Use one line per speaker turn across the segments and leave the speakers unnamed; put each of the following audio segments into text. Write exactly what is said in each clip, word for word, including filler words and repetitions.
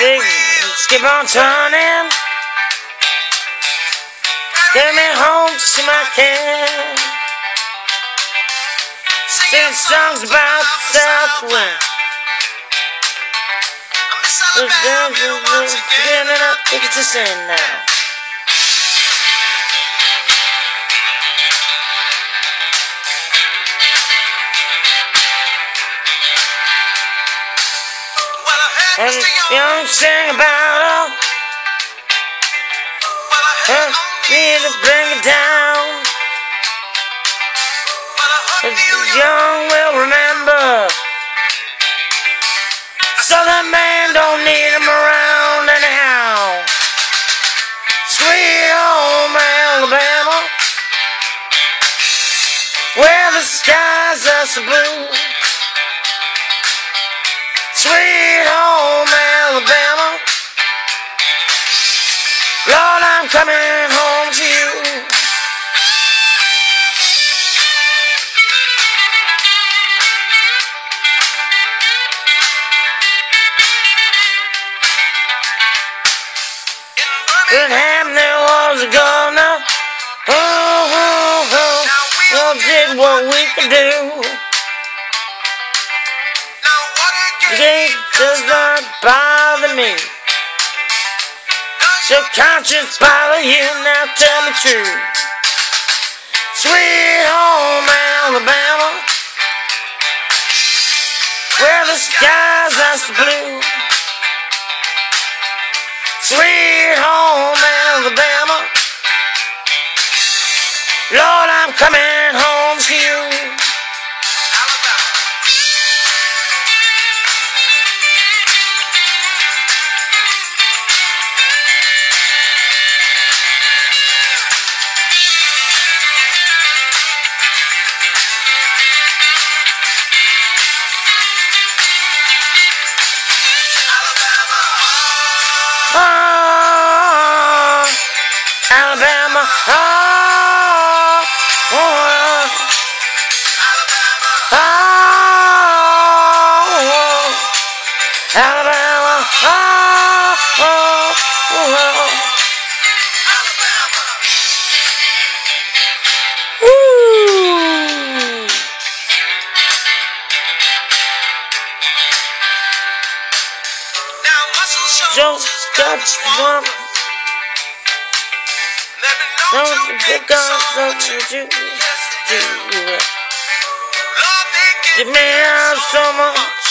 Fingers keep on turning. Get me home to my can. Sing songs about the Southwind. We're getting up, think it's a sin now. And young sing about her. Well, need to bring it down. The young will remember. Southern man don't need him around anyhow. Sweet home Alabama, where the skies are so blue. Sweet home Alabama, Lord, I'm coming home to you. In Birmingham there was a governor who, who, who, who did what we could do. The gate does not bother me. Does your conscience bother you? Now tell me true. Sweet home Alabama, where the skies are so blue. Sweet home Alabama, Lord, I'm coming home to you. Oh, Alabama, oh, oh, oh, Alabama, oh, oh, oh, woo. Just got one. Don't pick up something you do. Give me out so much.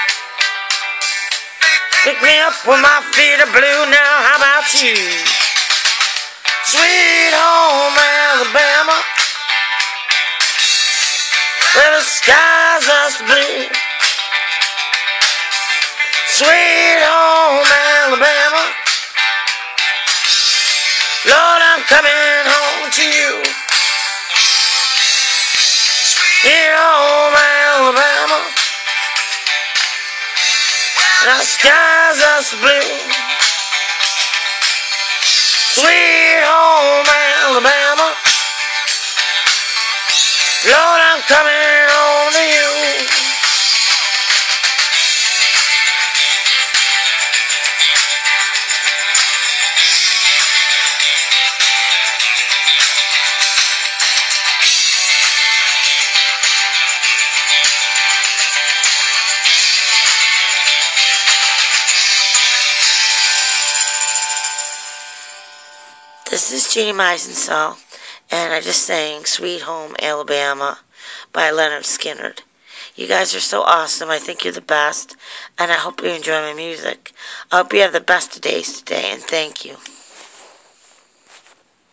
Pick me up when my feet are blue. Now how about you? Sweet home Alabama, where the skies are so blue. Sweet home Alabama, Lord, I'm coming home to you. Sweet home Alabama, the skies are so blue. Sweet home Alabama, Lord, I'm coming home to you. This is Jeannie Meisensall, and I just sang Sweet Home Alabama by Leonard Skinner. You guys are so awesome. I think you're the best, and I hope you enjoy my music. I hope you have the best of days today, and thank you.